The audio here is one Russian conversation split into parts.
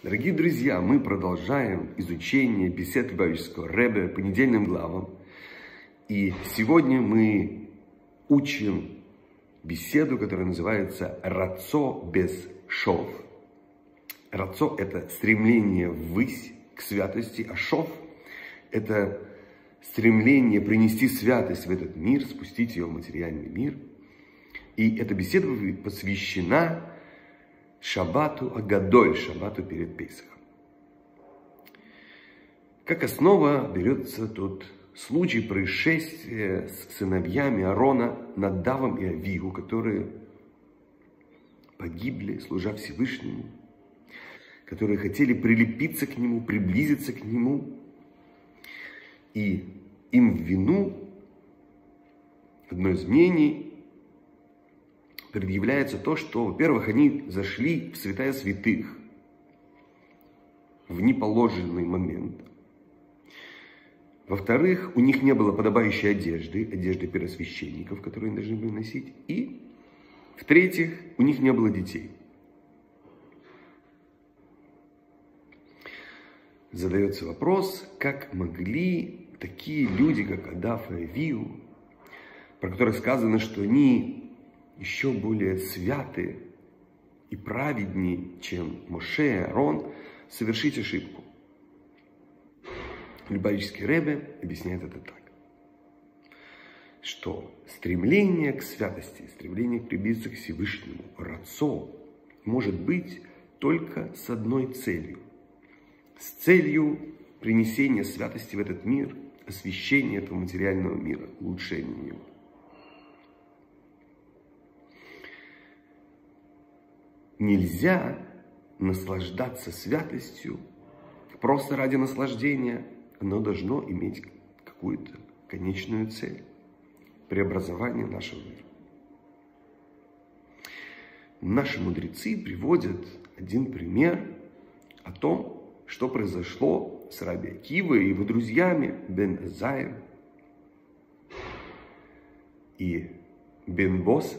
Дорогие друзья, мы продолжаем изучение бесед Любавического Ребе по недельным главам. И сегодня мы учим беседу, которая называется «Рацо без шов». Рацо – это стремление ввысь к святости, а шов – это стремление принести святость в этот мир, спустить ее в материальный мир. И эта беседа посвящена Шаббату Агадоль, Шаббату перед Песахом. Как основа берется тут случай происшествия с сыновьями Аарона Надавом и Авигу, которые погибли, служа Всевышнему, которые хотели прилепиться к Нему, приблизиться к Нему. И им в вину, одно из мнений, предъявляется то, что, во-первых, они зашли в святая святых в неположенный момент. Во-вторых, у них не было подобающей одежды первосвященников, которые они должны были носить. И, в-третьих, у них не было детей. Задается вопрос, как могли такие люди, как Надав и Авигу, про которых сказано, что они еще более святы и праведнее, чем Моше и Аарон, совершить ошибку. Любавический Ребе объясняет это так, что стремление к святости, стремление приблизиться к Всевышнему, рацо, может быть только с одной целью. С целью принесения святости в этот мир, освящения этого материального мира, улучшения его. Нельзя наслаждаться святостью просто ради наслаждения. Оно должно иметь какую-то конечную цель. Преобразование нашего мира. Наши мудрецы приводят один пример о том, что произошло с Раби Акивой и его друзьями Бен Азаем и Бен Бос.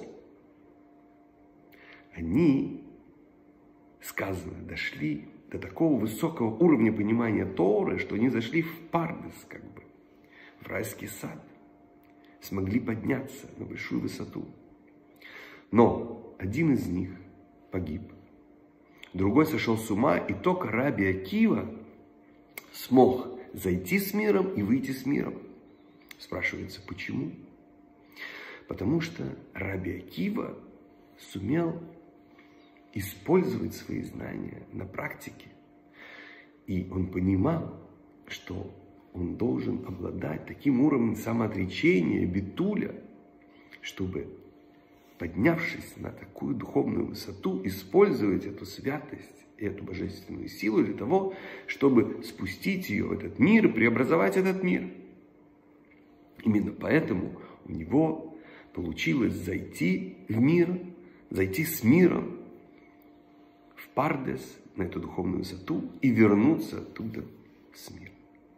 Они, сказано, дошли до такого высокого уровня понимания Торы, что они зашли в Пардес, в райский сад, смогли подняться на большую высоту. Но один из них погиб, другой сошел с ума, и только Раби Акива смог зайти с миром и выйти с миром. Спрашивается, почему? Потому что Раби Акива сумел использовать свои знания на практике. И он понимал, что он должен обладать таким уровнем самоотречения, битуля, чтобы, поднявшись на такую духовную высоту, использовать эту святость и эту божественную силу для того, чтобы спустить ее в этот мир и преобразовать этот мир. Именно поэтому у него получилось зайти в мир, зайти с миром в Пардес, на эту духовную высоту, и вернуться оттуда с миром.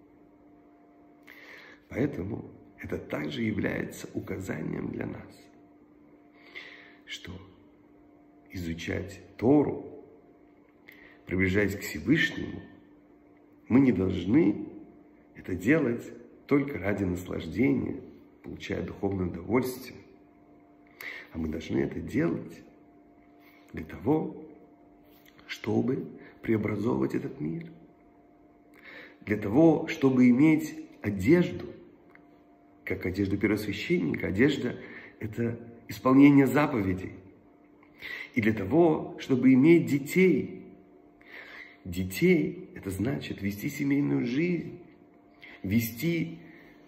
Поэтому это также является указанием для нас, что изучать Тору, приближаясь к Всевышнему, мы не должны это делать только ради наслаждения, получая духовное удовольствие, а мы должны это делать для того, чтобы преобразовывать этот мир. Для того, чтобы иметь одежду, как одежда первосвященника. Одежда – это исполнение заповедей. И для того, чтобы иметь детей. Детей – это значит вести семейную жизнь, вести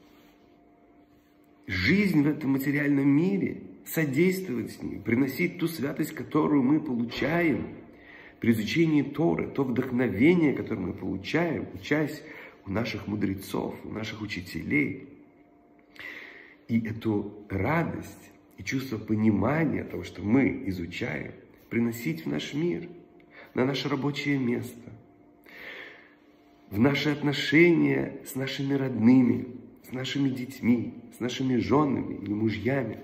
жизнь в этом материальном мире, содействовать с ней, приносить ту святость, которую мы получаем при изучении Торы, то вдохновение, которое мы получаем, учась у наших мудрецов, у наших учителей. И эту радость и чувство понимания того, что мы изучаем, приносить в наш мир, на наше рабочее место, в наши отношения с нашими родными, с нашими детьми, с нашими женами и мужьями.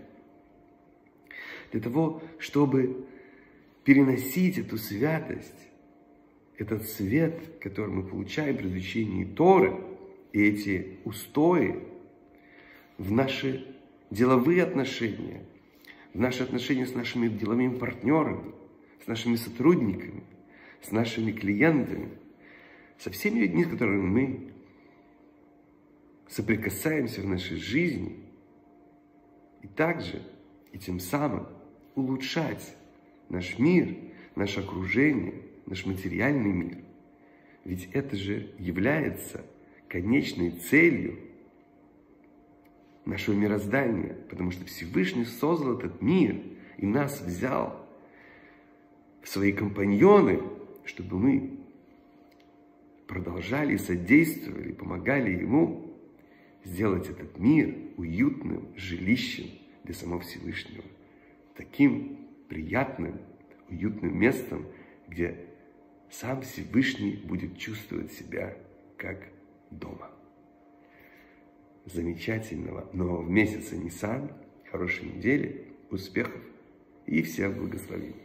Для того, чтобы переносить эту святость этот свет, который мы получаем при изучении Торы, и эти устои в наши деловые отношения, в наши отношения с нашими деловыми партнерами, с нашими сотрудниками, с нашими клиентами, со всеми людьми, с которыми мы соприкасаемся в нашей жизни, и также, и тем самым улучшать наш мир, наше окружение, наш материальный мир. Ведь это же является конечной целью нашего мироздания, потому что Всевышний создал этот мир и нас взял в свои компаньоны, чтобы мы продолжали, содействовали, помогали Ему сделать этот мир уютным жилищем для самого Всевышнего, таким приятным, уютным местом, где сам Всевышний будет чувствовать себя как дома. Замечательного нового месяца Нисан, хорошей недели, успехов и всех благословений.